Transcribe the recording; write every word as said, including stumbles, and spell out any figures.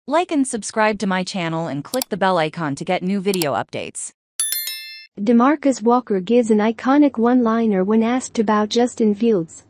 Like and subscribe to my channel and click the bell icon to get new video updates. DeMarcus Walker gives an iconic one-liner when asked about Justin Fields.